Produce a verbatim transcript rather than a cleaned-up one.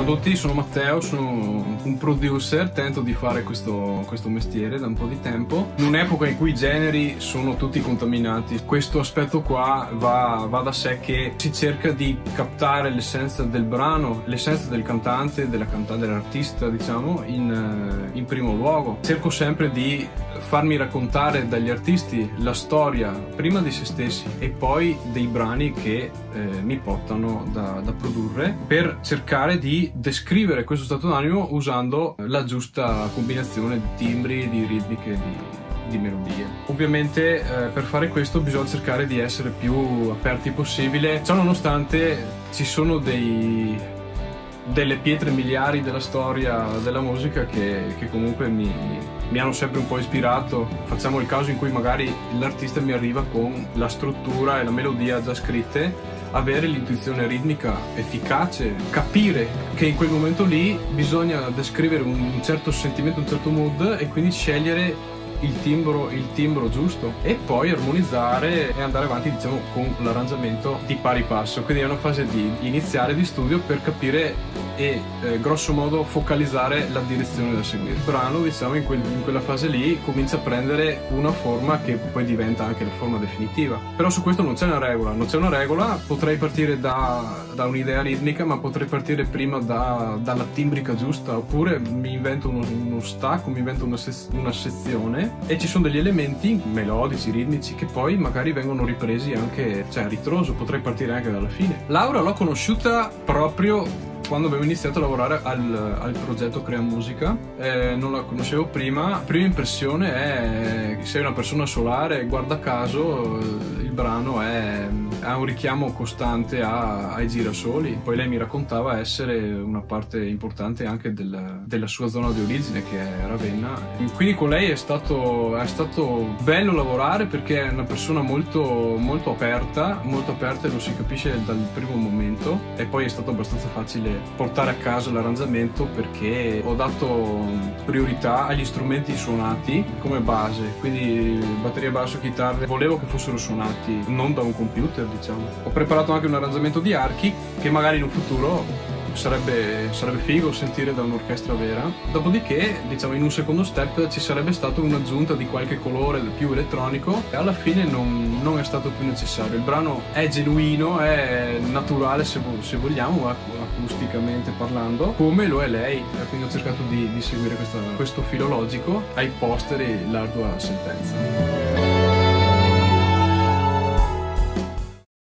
tutti, sono Matteo, sono un producer, tento di fare questo, questo mestiere da un po' di tempo. In un'epoca in cui i generi sono tutti contaminati, questo aspetto qua va, va da sé che si cerca di captare l'essenza del brano, l'essenza del cantante, della cantante, dell'artista, diciamo, in, in primo luogo. Cerco sempre di farmi raccontare dagli artisti la storia prima di se stessi e poi dei brani che eh, mi portano da, da produrre, per cercare di descrivere questo stato d'animo usando la giusta combinazione di timbri, di ritmiche, di di melodie. Ovviamente eh, per fare questo bisogna cercare di essere più aperti possibile, ciò nonostante ci sono dei, delle pietre miliari della storia della musica che, che comunque mi, mi hanno sempre un po' ispirato. Facciamo il caso in cui magari l'artista mi arriva con la struttura e la melodia già scritte, avere l'intuizione ritmica efficace, capire che in quel momento lì bisogna descrivere un certo sentimento, un certo mood, e quindi scegliere il timbro, il timbro giusto e poi armonizzare e andare avanti, diciamo, con l'arrangiamento di pari passo. Quindi è una fase di iniziare di studio per capire e eh, grosso modo focalizzare la direzione da seguire. Il brano, diciamo, in, quel, in quella fase lì comincia a prendere una forma che poi diventa anche la forma definitiva. Però su questo non c'è una regola, non c'è una regola, potrei partire da, da un'idea ritmica, ma potrei partire prima da, dalla timbrica giusta, oppure mi invento uno, uno stacco, mi invento una, se, una sezione, e ci sono degli elementi melodici, ritmici, che poi magari vengono ripresi anche, cioè a ritroso, potrei partire anche dalla fine. Laura l'ho conosciuta proprio quando abbiamo iniziato a lavorare al, al progetto Crea Musica. Eh, non la conoscevo prima. La prima impressione è che sei una persona solare, guarda caso il brano è, ha un richiamo costante a, ai girasoli. Poi lei mi raccontava essere una parte importante anche del, della sua zona di origine, che è Ravenna. Quindi con lei è stato, è stato bello lavorare, perché è una persona molto, molto aperta, molto aperta, e lo si capisce dal primo momento. E poi è stato abbastanza facile portare a casa l'arrangiamento, perché ho dato priorità agli strumenti suonati come base, quindi batteria, basso, chitarre, volevo che fossero suonati non da un computer, diciamo. Ho preparato anche un arrangiamento di archi che magari in un futuro sarebbe, sarebbe figo sentire da un'orchestra vera. Dopodiché, diciamo, in un secondo step ci sarebbe stata un'aggiunta di qualche colore più elettronico, e alla fine non, non è stato più necessario. Il brano è genuino, è naturale, se, se vogliamo, acusticamente parlando, come lo è lei. Quindi ho cercato di, di seguire questa, questo filo logico ai posteri l'ardua sentenza.